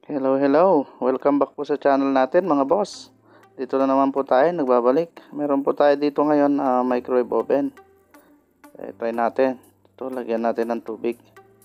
Hello, hello. Welcome back po sa channel natin mga boss. Dito na naman po tayo, nagbabalik. Meron po tayo dito ngayon microwave oven. Try natin. Ito, lagyan natin ng tubig.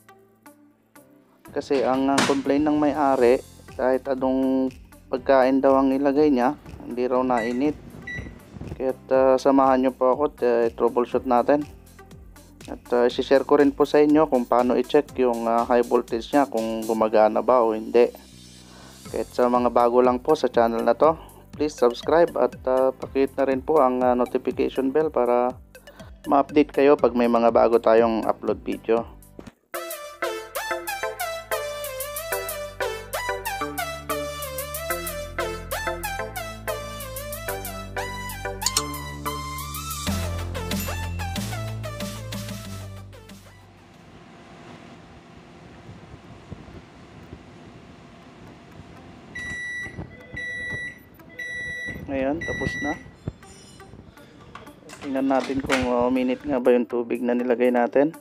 Kasi ang complaint ng may-ari, kahit anong pagkain daw ang ilagay niya, hindi raw nainit. Kaya samahan nyo po ako at troubleshoot natin. At share ko rin po sa inyo kung paano i-check yung high voltage niya, kung gumagana ba o hindi. Kahit sa mga bago lang po sa channel na to, please subscribe at pakihit na rin po ang notification bell para ma-update kayo pag may mga bago tayong upload video. Ngayon, tapos na. Tingnan natin kung uminit nga ba yung tubig na nilagay natin.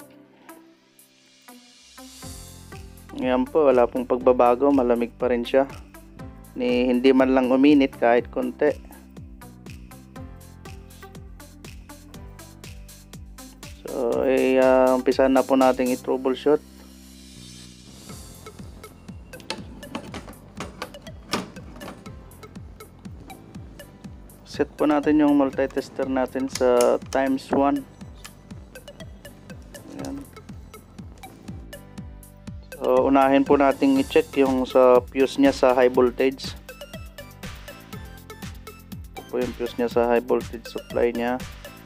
Ngayon po, wala pong pagbabago, malamig pa rin siya. Hindi man lang uminit kahit konti. So, umpisahan na po natin i-troubleshoot. Set po natin yung multi-tester natin sa ×1. Ayan. So, unahin po natin i-check yung sa fuse niya sa high voltage. Ito po yung fuse niya sa high voltage supply niya.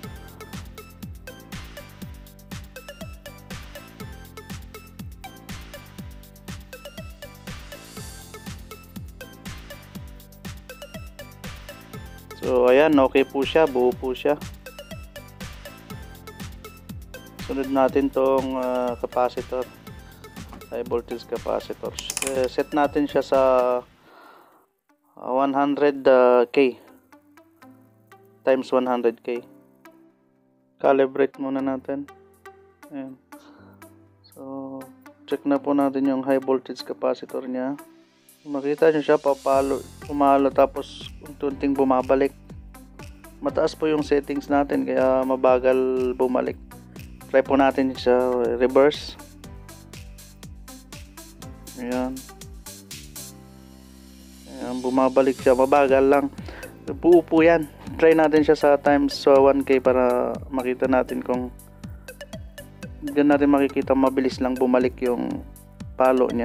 So ayan, okay po siya, buo po siya. Sunod natin tong capacitor, high voltage capacitor. Set natin siya sa 100K times 100K. Calibrate muna natin. Ayan. So check na po natin yung high voltage capacitor niya. Makita nyo siya, pumalo tapos unting bumabalik. Mataas po yung settings natin kaya mabagal bumalik. Try po natin sa reverse. Ayan. Ayan, bumabalik siya, mabagal lang. Buo po yan. Try natin siya sa times 1K para makita natin kung diyan natin makikita mabilis lang bumalik yung palo niya.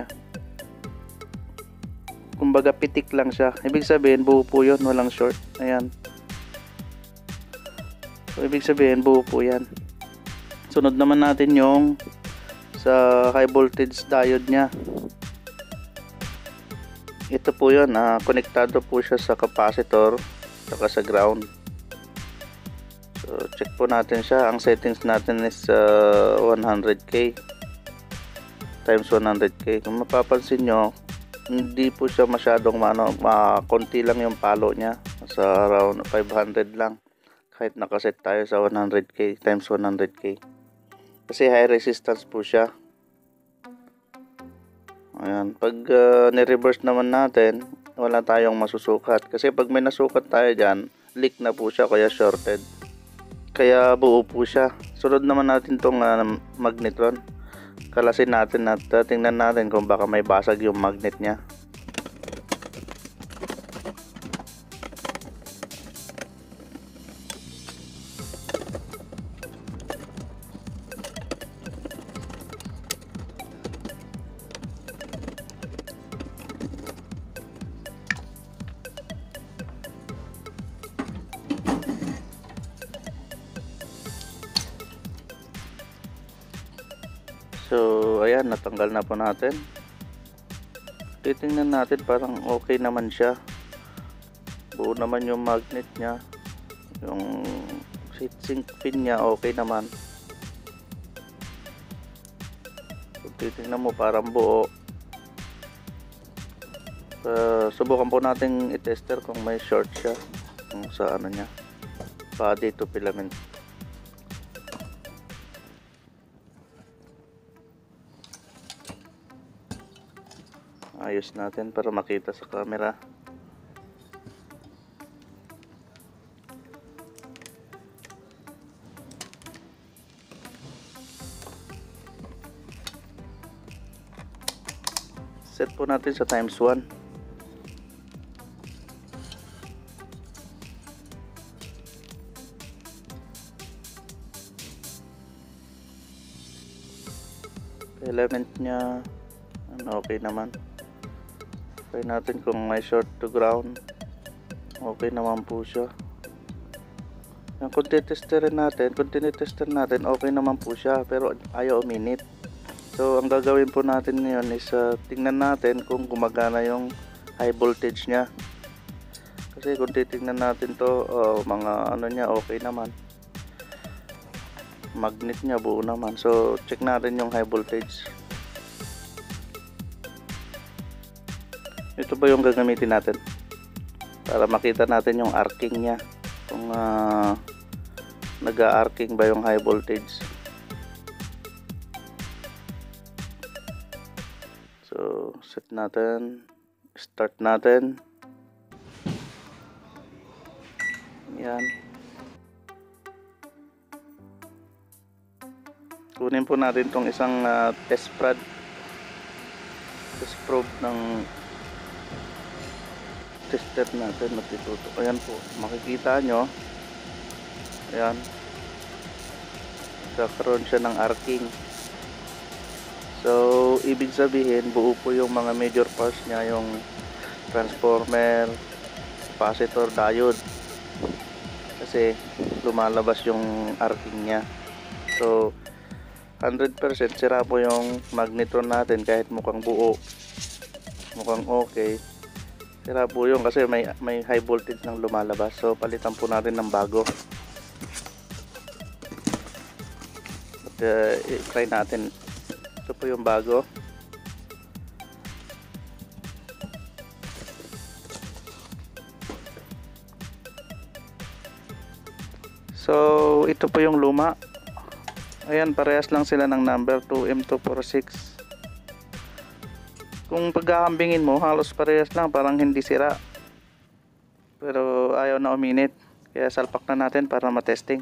Kumbaga pitik lang siya. Ibig sabihin buo po yun, walang short. Ayan. So ibig sabihin buo po yan. Sunod naman natin yung sa high voltage diode nya. Ito po yun, konektado po siya sa capacitor saka sa ground. So check po natin siya. Ang settings natin is 100K times 100K. Kung mapapansin nyo, hindi po siya masyadong konti lang yung palo niya, sa around 500 lang kahit nakaset tayo sa 100K times 100K kasi high resistance po siya. Ayan, pag ni-reverse naman natin, wala tayong masusukat kasi pag may nasukat tayo dyan, leak na po siya kaya shorted, kaya buo po siya. Sunod naman natin tong magnetron. Kalasin natin at tingnan natin kung baka may basag yung magnet niya. So ayan, natanggal na po natin. Titingnan natin, parang okay naman siya. Buo naman yung magnet niya. Yung heatsink pin niya okay naman. So, titingnan mo parang buo. Subukan po natin i-tester kung may short siya kung sa ano niya, body to filament. Ayos natin para makita sa camera. Set po natin sa times 1. Element niya okay naman. Try natin kung may short to ground. Okay naman po siya. Kung tinitester natin, okay naman po siya, pero ayaw uminit. So ang gagawin po natin ngayon is tingnan natin kung gumagana yung high voltage niya. Kasi kung titingnan natin to, mga ano niya okay naman. Magnet niya buo naman. So check natin yung high voltage. Ito ba yung gagamitin natin para makita natin yung arcing niya, kung nag-arcing ba yung high voltage. So set natin, start natin. Yan. Kunin po natin tong isang test probe ng tester natin, magtitutok. Ayan po, makikita nyo, ayan, kakaroon siya ng arcing. So ibig sabihin buo po yung mga major parts niya, yung transformer, capacitor, diode, kasi lumalabas yung arcing niya. So 100% sira po yung magnetron natin, kahit mukhang buo, mukhang okay, sira po yung kasi may high voltage nang lumalabas. So palitan po natin ng bago. At try natin. Ito po yung bago. So ito po yung luma. Ayan, parehas lang sila ng number, 2M246. Kung pagkakambingin mo, halos parehas lang, parang hindi sira. Pero ayaw na uminit. Kaya salpak na natin para matesting.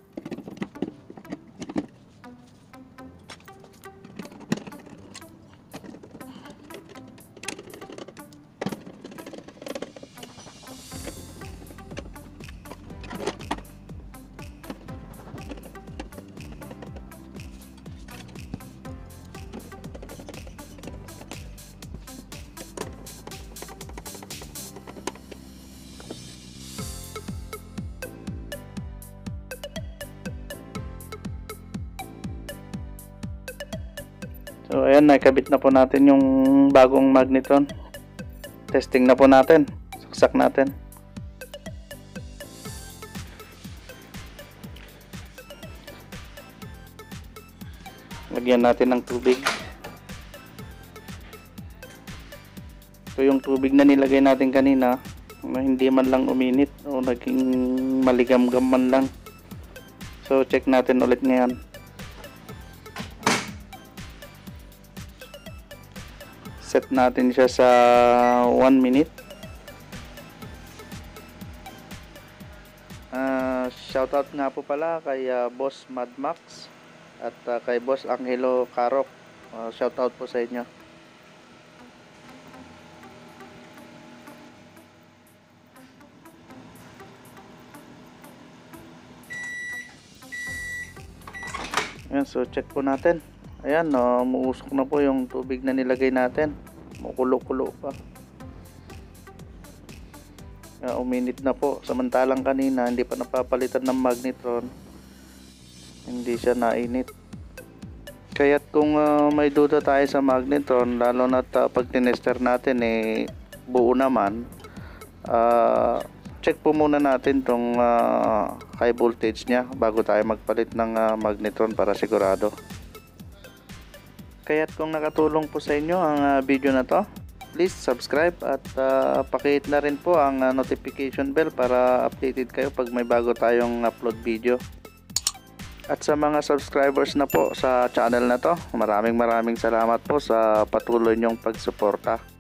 So ayan, nakabit na po natin yung bagong magnetron. Testing na po natin. Saksak natin. Lagyan natin ng tubig. So yung tubig na nilagay natin kanina, hindi man lang uminit o naging maligam-gam man lang. So check natin ulit ngayon. Set natin siya sa 1 minute. Shoutout nga po pala kay Boss Madmax at kay Boss Angelo Carok. Shoutout po sa inyo. Ayan, so check po natin. Ayan, muusok na po yung tubig na nilagay natin. Mukulo-kulo pa. Uminit na po. Samantalang kanina hindi pa napapalitan ng magnetron, hindi siya nainit. Kaya't kung may duda tayo sa magnetron, lalo na pag tinester natin buo naman, check po muna natin tong high voltage nya bago tayo magpalit ng magnetron para sigurado. Kaya't kung nakatulong po sa inyo ang video na to, please subscribe at pakihit na rin po ang notification bell para updated kayo pag may bago tayong upload video. At sa mga subscribers na po sa channel na to, maraming salamat po sa patuloy niyong pagsuporta.